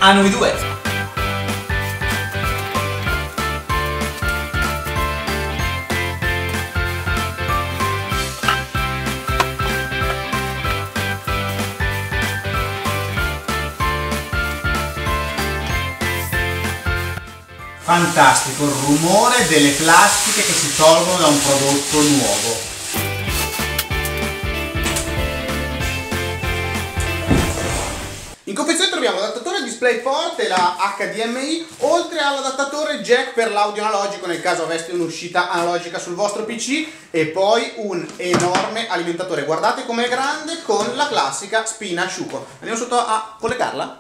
a noi due. Fantastico il rumore delle plastiche che si tolgono da un prodotto nuovo. In confezione troviamo l'adattatore DisplayPort e la HDMI, oltre all'adattatore jack per l'audio analogico nel caso aveste un'uscita analogica sul vostro PC, e poi un enorme alimentatore. Guardate com'è grande, con la classica spina asciugo. Andiamo sotto a collegarla.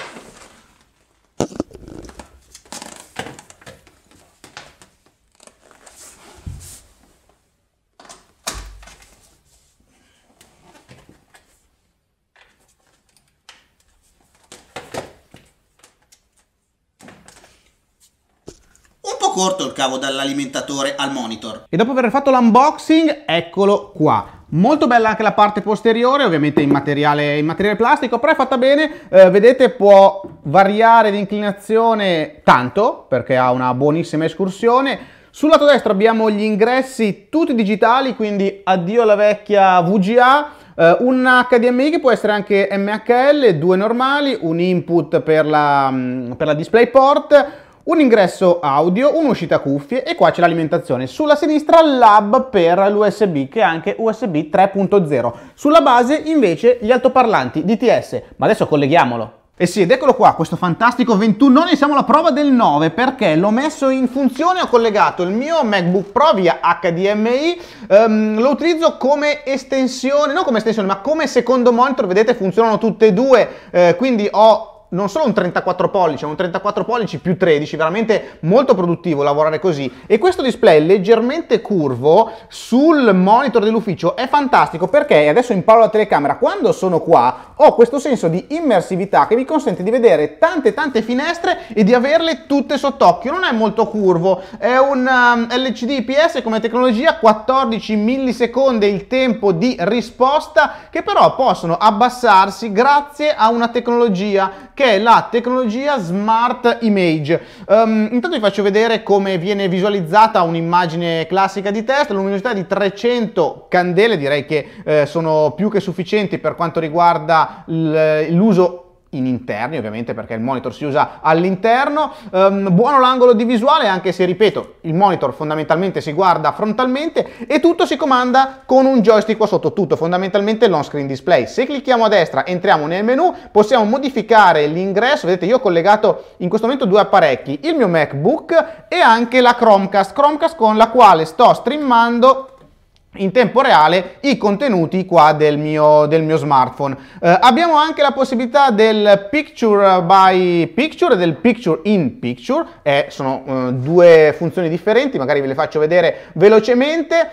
Corto il cavo dall'alimentatore al monitor. E dopo aver fatto l'unboxing, eccolo qua. Molto bella anche la parte posteriore, ovviamente in materiale plastico, però è fatta bene. Vedete, può variare l'inclinazione tanto perché ha una buonissima escursione. Sul lato destro abbiamo gli ingressi tutti digitali, quindi addio alla vecchia VGA. Un HDMI che può essere anche MHL, due normali, un input per la DisplayPort, un ingresso audio, un'uscita cuffie, e qua c'è l'alimentazione. Sulla sinistra l'hub per l'USB, che è anche USB 3.0. Sulla base invece gli altoparlanti DTS, ma adesso colleghiamolo. E sì, ed eccolo qua, questo fantastico 21 noni, siamo alla prova del 9 perché l'ho messo in funzione, ho collegato il mio MacBook Pro via HDMI, lo utilizzo come estensione, non come estensione ma come secondo monitor, vedete funzionano tutte e due, quindi ho non solo un 34 pollici, ma un 34 pollici più 13, veramente molto produttivo lavorare così. E questo display leggermente curvo sul monitor dell'ufficio è fantastico perché, adesso imparo la telecamera, quando sono qua ho questo senso di immersività che mi consente di vedere tante finestre e di averle tutte sott'occhio. Non è molto curvo, è un LCD IPS come tecnologia, 14 millisecondi il tempo di risposta, che però possono abbassarsi grazie a una tecnologia che è la tecnologia Smart Image. Intanto vi faccio vedere come viene visualizzata un'immagine classica di test. La luminosità di 300 candele, direi che sono più che sufficienti per quanto riguarda l'uso in interni, ovviamente, perché il monitor si usa all'interno. Buono l'angolo di visuale, anche se, ripeto, il monitor fondamentalmente si guarda frontalmente, e tutto si comanda con un joystick qua sotto, tutto fondamentalmente l'on screen display. Se clicchiamo a destra entriamo nel menu, possiamo modificare l'ingresso. Vedete, io ho collegato in questo momento due apparecchi, il mio MacBook e anche la Chromecast con la quale sto streamando in tempo reale i contenuti qua del mio smartphone. Abbiamo anche la possibilità del Picture by Picture e del Picture in Picture, sono due funzioni differenti, magari ve le faccio vedere velocemente.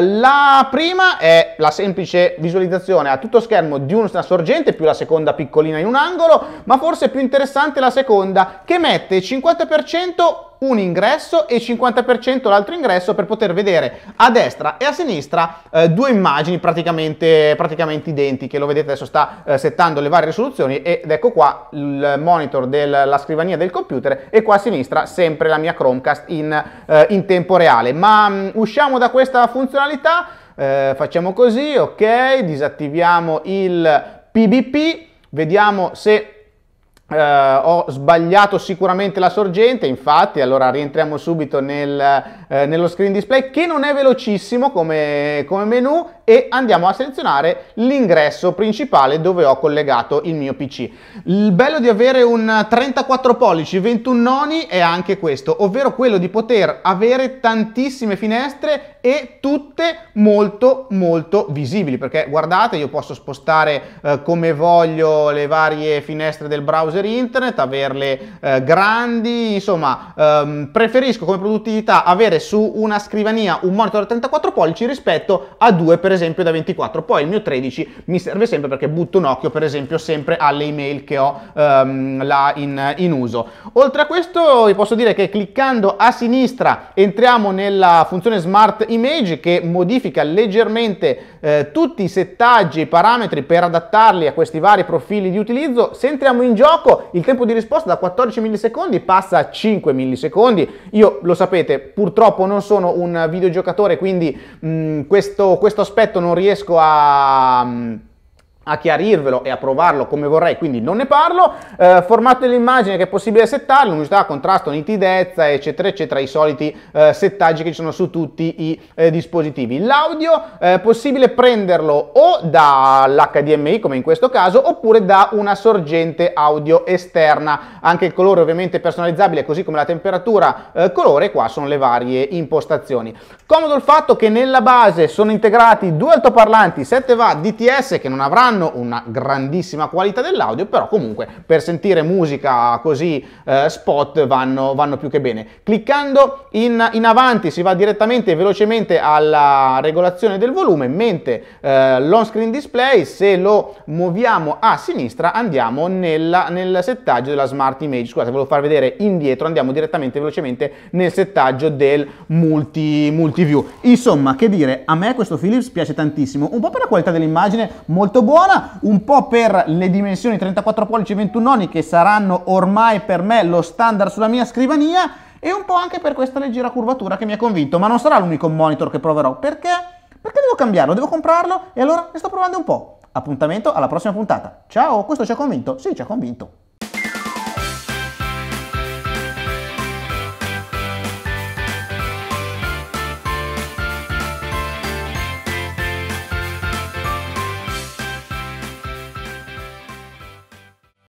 La prima è la semplice visualizzazione a tutto schermo di una sorgente più la seconda piccolina in un angolo, ma forse più interessante la seconda, che mette 50% un ingresso e 50% l'altro ingresso, per poter vedere a destra e a sinistra due immagini praticamente identiche. Lo vedete, adesso sta settando le varie risoluzioni, ed ecco qua il monitor della scrivania del computer, e qua a sinistra sempre la mia Chromecast in tempo reale. Ma usciamo da questa funzionalità, facciamo così, ok, disattiviamo il PBP, vediamo se ho sbagliato sicuramente la sorgente. Infatti, allora rientriamo subito nello screen display, che non è velocissimo come menu, e andiamo a selezionare l'ingresso principale dove ho collegato il mio PC. Il bello di avere un 34 pollici 21 noni è anche questo, ovvero quello di poter avere tantissime finestre e tutte molto visibili, perché guardate, io posso spostare come voglio le varie finestre del browser internet, averle grandi, insomma preferisco come produttività avere su una scrivania un monitor da 34 pollici rispetto a due per esempio da 24. Poi il mio 13 mi serve sempre perché butto un occhio per esempio sempre alle email che ho là in uso. Oltre a questo vi posso dire che cliccando a sinistra entriamo nella funzione Smart Image, che modifica leggermente tutti i settaggi e i parametri per adattarli a questi vari profili di utilizzo. Se entriamo in gioco suo, il tempo di risposta da 14 millisecondi passa a 5 millisecondi. Io, lo sapete, purtroppo non sono un videogiocatore, quindi questo aspetto non riesco a chiarirvelo e a provarlo come vorrei, quindi non ne parlo. Formato dell'immagine che è possibile settare, luminosità, contrasto, nitidezza, eccetera eccetera, i soliti settaggi che ci sono su tutti i dispositivi. L'audio è possibile prenderlo o dall'HDMI come in questo caso, oppure da una sorgente audio esterna. Anche il colore ovviamente personalizzabile, così come la temperatura colore. Qua sono le varie impostazioni. Comodo il fatto che nella base sono integrati due altoparlanti 7 watt DTS che non avranno una grandissima qualità dell'audio, però comunque per sentire musica così spot vanno più che bene. Cliccando in avanti si va direttamente e velocemente alla regolazione del volume, mentre l'on screen display, se lo muoviamo a sinistra, andiamo nel settaggio della smart image. Scusate, volevo far vedere indietro, andiamo direttamente velocemente nel settaggio del multiview. Insomma, che dire, a me questo Philips piace tantissimo, un po' per la qualità dell'immagine molto buona, un po' per le dimensioni 34 pollici 21 noni che saranno ormai per me lo standard sulla mia scrivania, e un po' anche per questa leggera curvatura che mi ha convinto. Ma non sarà l'unico monitor che proverò, perché devo cambiarlo, devo comprarlo, e allora ne sto provando un po'. Appuntamento alla prossima puntata. Ciao, questo ci ha convinto? Sì, ci ha convinto.